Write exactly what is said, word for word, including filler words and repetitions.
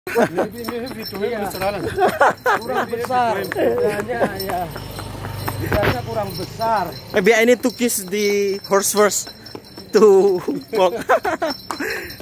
Kurang besar. Bedanya ya. Bedanya kurang besar. Maybe I need to kiss the horse first to walk.